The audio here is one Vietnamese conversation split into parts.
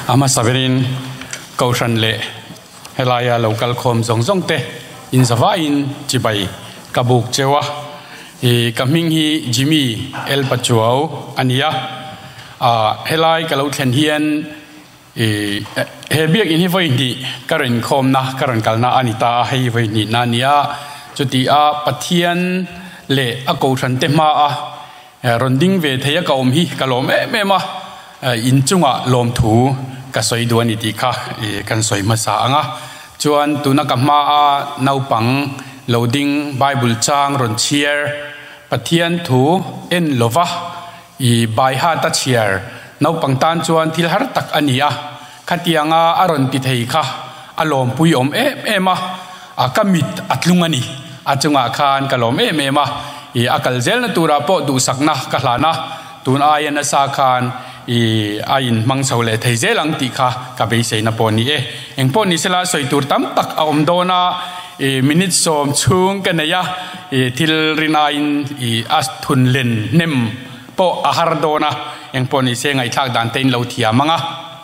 ama saverin kaushan le helaya local khom zong te in zawa in chibai kabuk chewa kaming hi Jimmy El Pachuao ania helai kalau thlen hian hebiak in hi voi ni karin khom na karan kalna anita hei voi ni na nia chuti a pathian le a kaushan te ma a ronding ve theya kaum hi kalom me ma in chunga lom thu ka soi duani ti kha kan soi ma sa anga chuan tuna ka ma a naupang loading bible chang ron cheer pathian thu en lova bai ha ta cheer naupang tan chuan thil har tak ania khatianga aron ti thei kha alom pui om ema akamit atlungani achunga khan kalom ema akal zel na tura po du sakna kahlana tun ayana sa khan ain mang saule thei zelang ti kha ka be sei na poni engpon ni sela soi tur tam tak a om dona minute som chung kanaya til rinain as thun len nem po ahar dona engpon ni se ngai thak dan tein lo thia manga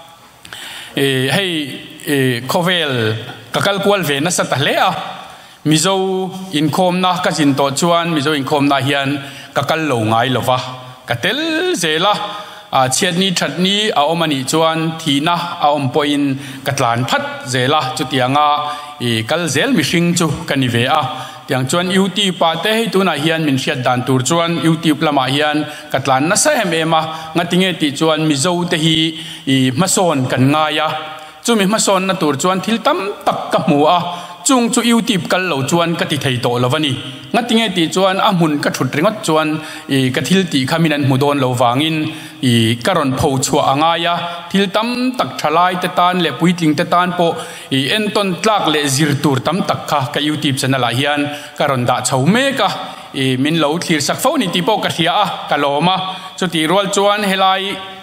hei khovel kakal kwal ve na satle a mizo in khom na ka jin to chuan mizo in khom na hian kakal lo ngai lova katel zela chiat ni that ni a omani chuan thina a om poin katlan phat zela chutianga kal zel mihring chu kanive a tiang chuan youtube pa te hi tuna hian min hriat dan tur chuan youtube lama hian katlan na sa ema ngatinge ti chuan mizo te hi mason kan ngaya chumi mason na tur chuan thil tam tak ka mu a chung chu youtube kal lo chuan ka ti thei to lovani ngatinge ti chuan a mun ka thut ringot chuan ka thil ti khaminan mudon lo wangin karon pho chua angaya thil tam tak thalai te tan le puitling te tan po enton tlak le zir tur tam tak kha ka youtube channel a hian karon da chaume ka min lo thlir sak phone ni ti po ka thia a kaloma chuti rol chuan helai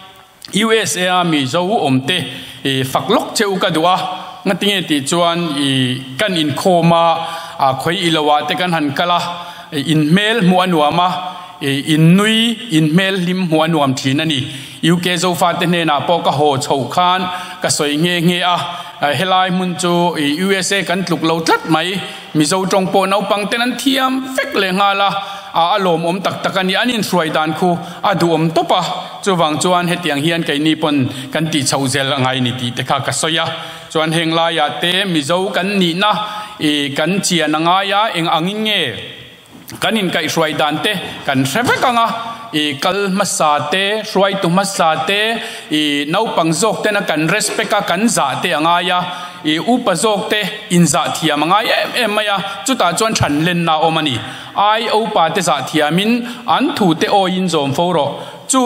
USA mi zo omte faklok cheu ka duwa ngatinge ti chuan kan in khoma khoi ilawa te kan han kala in mail mu anuama in nui in mail lim mu anuam thinani UK zo fa te ne na po ka ho chho khan ka soi nge a helai mun chu USA kan tluk lo tlat mai mi zo tong po nau pang tenan thiam fek le ngala alom om tak takani anin hruai dan khu adu om topa chuwang chuan hetiang hian kai ni pon kan ti chauzel ngai ni ti te kha ka soya chuan hengla ya te mizo kan ni na kan chia na nga ya eng angin nge kanin kai hruai dan te kan hrebekanga kal masate hruai tu masate nau pangzok te na kan respecta kan za te anga ya upazok te inza thiam anga emaya chuta chuan than len na omani ai opa te za thiamin an thu te o in zom foro chu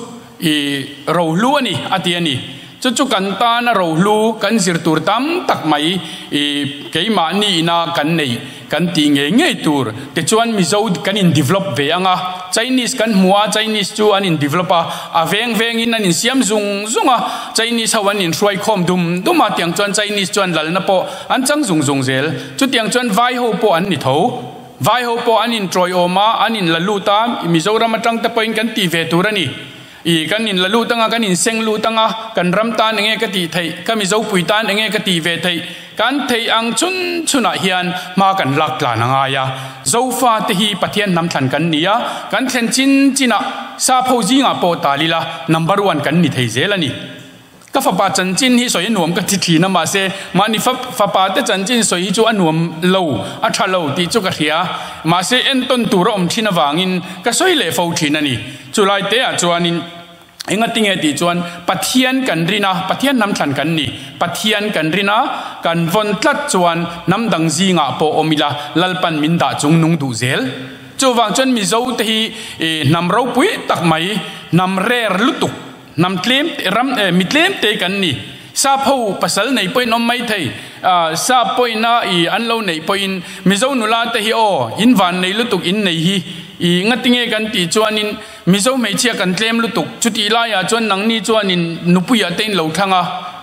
ro lu ani atiani chu kan ta na ro lu kan zir tur tam tak mai keima ni na kan nei kan ti nge tur te chuan mizo kan in develop ve anga Chinese kan mua Chinese chu an in developer a veng in an in siam zunga Chinese hawan in hruai khom duma tiang chuan Chinese chuan lal na po an chang zung zel chu tiang chuan vai ho po an ni tho vai ho po an in troi oma an in laluta mizoram atang ta point kan ti ve turani kan in lalu tanga kan in seng lu tanga kan ram tan nge ka ti thei ka mi zo pui tan nge ka ti ve thei kan thei ang chuna hian ma kan lak la nanga ya zo fa te hi pathian nam thlan kan nia kan thlen china sa phoji nga po talila number 1 kan ni thei zelani ka fa pa chan chin hi soi nuam ka thi na ma se mani fa pa te chan chin soi chu anuam lo a tha lo ti chu ka thia ma se en ton tu rom thina wangin ka soi le fo thina ni chulai te a chuanin enga tinge ti chuan pathian kan rina pathian nam thlan kan ni pathian kan rina kan von tlat chuan nam dang zinga po omila lalpan min da chung nung du zel chuwang chuan mi zo te hi nam ro pui tak mai nam rer lutuk nam tlem ram mitlem te kan ni sa pho pasal nei poi nom mai thei sa poi na an lo nei poin mi zo nula te hi o in van nei lutuk in nei hi ngatinge kan ti chuanin mizo mei chia kan tlem lutuk chuti la ya chuan nang ni chuanin nupuya tein lo thanga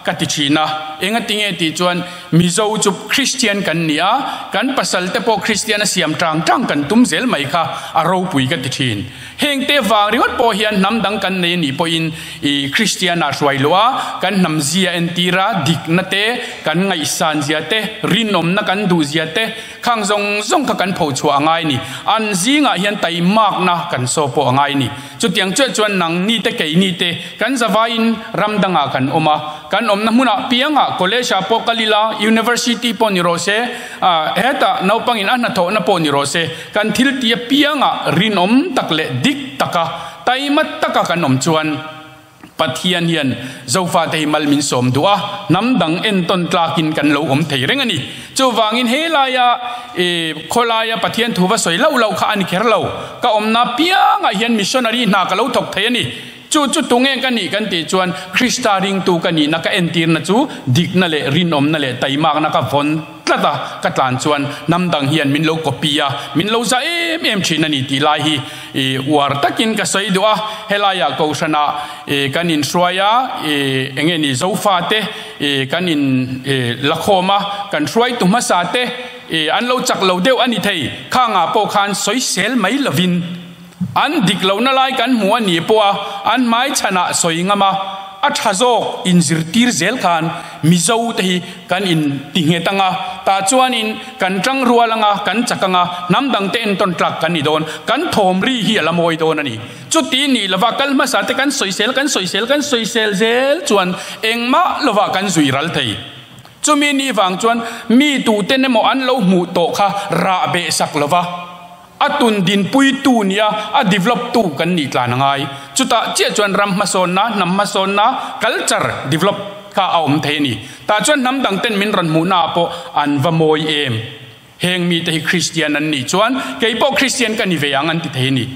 กติชีนะเองติงเอติจวนมิโซจุบคริสเตียนกันเนี่ยกันปัสสัลเตโปคริสเตียนเสียมจางจังกันตุ้มเซลไม่ค่ะอารมณ์ปุยกติชีนเฮงเตวางริวัดโปเฮียนนำดังกันในนี่ปอินคริสเตียนอาสวยลัวกันนำเสียเอนตีระดิกนัเตกันไงสันเสียเตรินนมนักันดูเสียเตข้างทรงกันโผชัวง่ายนี่อันซีงาเฮียนไตมากนะกันโซโปง่ายนี่จุดยังเจจวนนังนี่เตเกยนี่เตกันสวายินรำดังกันอมากันอมน้ำมุนาเปียงคอลเลจปกลิลา University ปนิโรเซเฮตานาวปังอินอันนัทโอนปนิโรเซกันทิลตีเปียงรินอมตักเลดิกตักไตมัตตักกันอมจวนปัทยันเฮียนเจ้าฟ้าเทมัลมินสมดัวน้ำดังเอ็นต้นตลากินกันโลอมเทเรงอันนี้เจ้าวางินเฮลายาโคลายาปัทยันถูกว่าสวยเล่าข้าอันนี้แค่เล่าก็อมนาเปียงเฮียนมิชชันนารีนักเล่าถกเทนี่จุดตรงเองกันนี่กันตีจวนคริสตาริงตูกันนี่นักเอ็นตีนนะจูดิกนั่นแหละรินอมนั่นแหละไตมากนักฝนกระตากระตานจวนน้ำดังเฮียนมินโลกปียมินโลซาเอ็มชินันนี่ตีลายฮีวาร์ตักินก็ใส่ดัวเฮลายาโกชนะกันอินสวายาเองนี่เจ้าฟ้าเตกันอินละโคมากันสวยตุมาซาเตอันเราจักเราเดียวอันนี้เทข้างอาโปคานสวยเซลไม่ละวินอันดิกเหล่านั้นไล่กันหัวหนีปัวอันไม้ชนะสวยงามอัฐโจอินซิร์ตีร์เซลกันมิเจ้าที่กันอินติงเฮตังาตาจวนอินกันจังรัวลังกันจักงาน้ำดังเต้นต้นตรักกันนี่โดนกันโถมรีเฮียละโมยโดนนี่จุดที่นี่ละว่ากันมาสาแต่กันสวยเซลกันสวยเซลกันสวยเซลเซลจวนเองมาละว่ากันสวยรัลเทยจุมีนี่ฟังจวนมีตูเต้นในหมออันเราหมู่โตค่ะราเบสักละว่าอัตุนดินปุยตูเนียอัด develop ตูกันนี่กลานังไงจุดตาเจ้าจวนรำมาโซนนะนำมาโซนนะ culture develop ข้าเอาอมเทนี่ตาจวนน้ำดังเต้นมินรันหมูนาโปอันวะโมยเอมเฮงมีแต่คริสเตียนนั่นนี่จวนเกี่ยวกับคริสเตียนกันนี่เวียงอันติเทนี่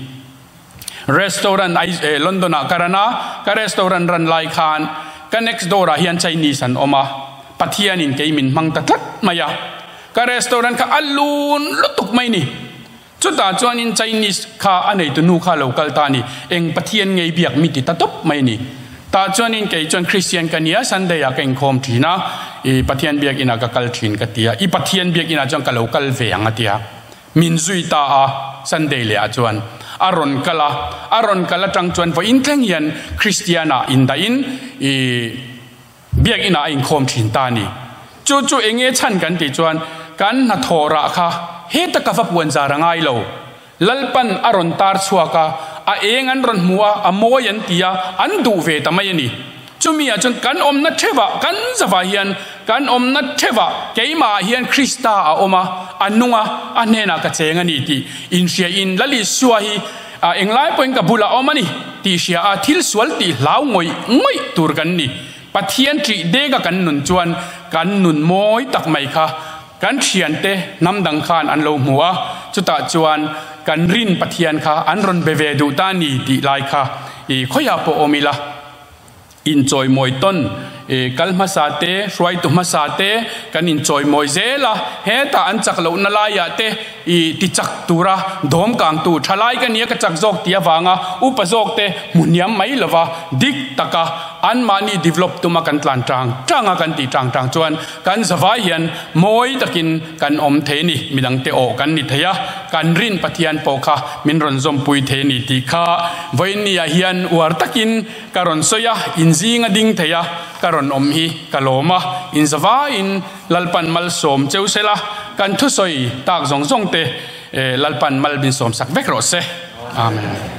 restaurant London อาการนะก็ restaurant รันไลคานก็ next door เฮียน Chinese อันออกมาปัทยานินเกี่ยมินมังตัดมายาก็ restaurant ก็อัลลูนลุตุกไม่นี่จุดตาจวนอิน Chinese ข้าอันไหนตัวนู้ข้าโลกัลตานี่เองปัทยันไงเบียกมิติตัดไม่นี่ตาจวนอินเกี่ยจวนคริสเตียนกันเนี่ยสันเดียกันคอมทีนะปัทยันเบียกอินากัลทีนกันเตียปัทยันเบียกอินาจวนกัลโลกัลเวียงกันเตียมินซุยตาสันเดียจวนอารอนกัลจังจวนพออินเทงยันคริสเตียนาอินดาอินเบียกอินาอินคอมทีนตานี่จู่เองเอชันกันติจวนกันนัทโทระค่ะเฮตกฟ้าปวนจารังไงโลลัลปันอารอนตาร์ชัวกะเองอันรอนมัวโมยันตียอันดูเวทำไมนี่จุมีจนกันอมนัทเทวะกันสวาเฮียนกันอมนัทเทวะเกี่ยมาเฮียนคริสตาอมาอันนุ่งอันเนนักเจงันนี่ตีอินเชียอินลลิสวาฮีเองไล่ปนกับบุลาอมานี่ตีเชียทิลสวลตีลาวงอยตูร์กันนี่ปัทยันจีเดกกันนุนจวนกันนุนมอยตักไม่ค่ะกันเชียนเตน้ำดังคานอันโลหัวจุตาจวนกันรินปัทยันค่ะอันรอนเบเวดูตานีตีไลค่ะขอยาโปโอมิลาอินจอยมวยต้นกัลมาซาเตสวยตุมาซาเตกันอินจอยมวยเซล่ะเฮตาอันจักเหล่านาลายเตติจักตูระดอมกลางตูทลายกันเนี้ยกจักจอกเตียวางอุปจอกเตมุนยามไม่ละวะดิกตะกะอันมานี่ develop ตุมากันตลานจางกันตีจางจวนกันสวายยันมวยตะกินกันอมเทนี่มีดังเตโอกันนิทยากันรินปฏิยันโปคามินรอนซอมปุยเทนี่ตีข้าวันนี้ยันวาร์ตะกินการอนโซยาอินซีงดิ่งเทียการอนอมฮีกะโลมาอินสวาอินลัลปันมัลสมเจ้าเสละกันทุสอยตากซงเตลัลปันมัลบินสมสักเวกโรเซอาเมน